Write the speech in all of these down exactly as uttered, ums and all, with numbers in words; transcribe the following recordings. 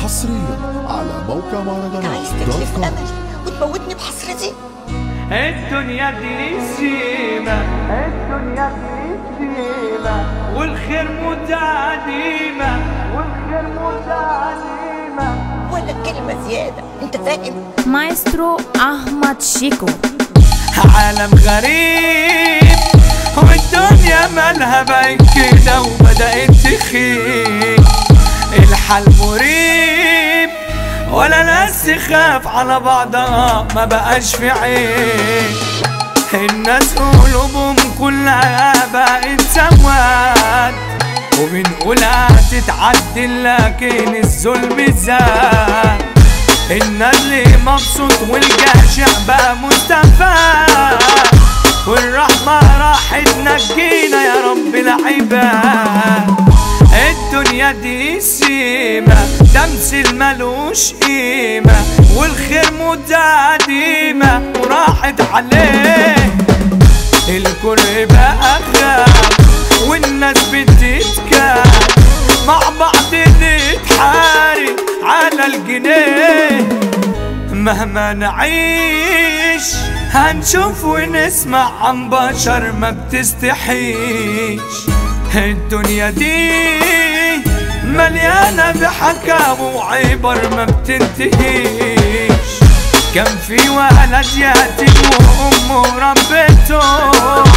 حصريا على موقع مهرجانات عايز تتلف امل وتموتني بحسرتي. الدنيا دي سيمة، الدنيا دي سيمة، والخير متعديمة، والخير متعديمة. ولا كلمة زيادة، انت فاهم؟ مايسترو أحمد شيكو. عالم غريب والدنيا مالها بقت كده وبدأت تخيب، الحال مريب ولا ناس تخاف على بعضها ما بقاش في عيب، الناس قلوبهم كلها بقت سواد وبنقولها تتعدل لكن الظلم زاد، النادل مبسوط والجشع بقى مستفاد والرحمة راحت نجينا يا رب العباد. الدنيا دي سيمة تمثيل ملوش قيمة والخير متعديمة وراحت عليه، الكل بقى غاب والناس بتتكاد مع بعض نتحارب على الجنيه، مهما نعيش هنشوف ونسمع عن بشر ما بتستحيش، الدنيا دي مليانة بحكاوي وعبر ما بتنتهيش، كان في ولد يتيم وأمه ربته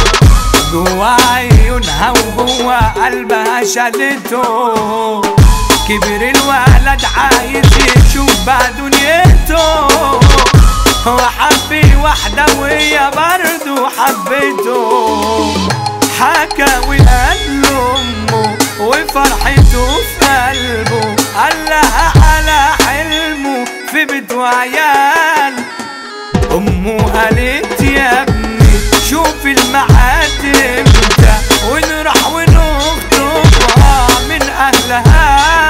جوا عيونها وجوا قلبها شالته، كبر الولد عايز يشوف بقى دنيته، هو حب واحدة وهي برضه حبته، حكى وقال لأمه وفرحته في قلبه، قال لها على حلمه في بيت وعيال، أمه قالت يا ابني شوف الميعاد امتى ونروح ونخطبها من أهلها،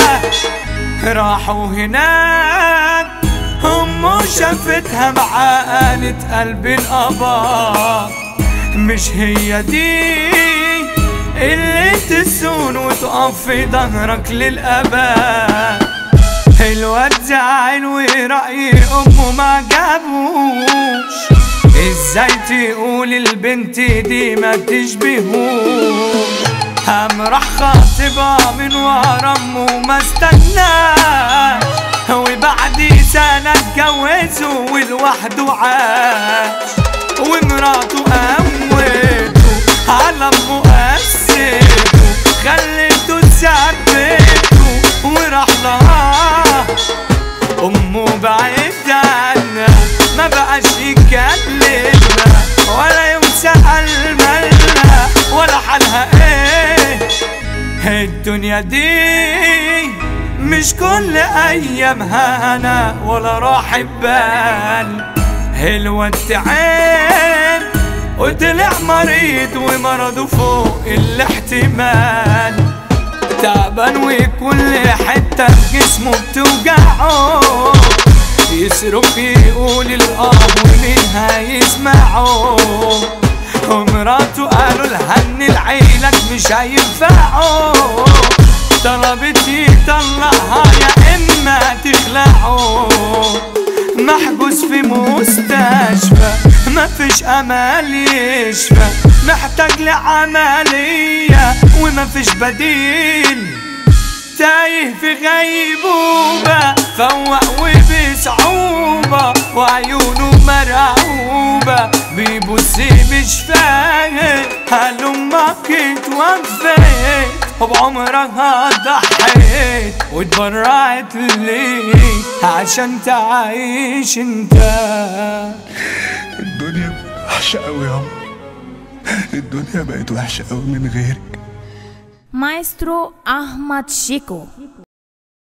راحوا هناك أمه شافتها معاه قالت قلبي انقبض، مش هي دي اللي تسون وتقف في ظهرك للأبد، الواد زعل ورأي أمه ما جابوش، ازاي تقول البنت دي ما تشبهوش، قام راح خاطبها من ورا امه ما استناش، وبعد سنة اتجوزوا ولوحده عاش، ومراته قوته على امه قسته خلته تثبته وراح لها، امه بعيد عنها ما بقاش يكلمها ولا يوم سأل مالها ولا حالها ايه، الدنيا دي مش كل ايامها هنا ولا راح بال، الواد تعب وطلع مريض ومرضه فوق الاحتمال، تعبان وكل حتة في جسمه بتوجعه، يصرخ يقول الآه ومنها يسمعه، ومراته قالوا لها ان العيلك مش هينفعه، طلبت يطلعها يا اما تخلعه، محجوز في مستشفى مفيش امل يشفى، محتاج لعملية ومفيش بديل، تايه في غيبوبة فوق وبصعوبة وعيونه مرعوبة بيبص مش فاهم، هل امك اتوفت وبعمرها ضحيت واتبرعت ليه عشان تعيش انت. الدنيا وحشة قوي يا عم، الدنيا بقت وحشة قوي من غيرك. مايسترو أحمد شيكو.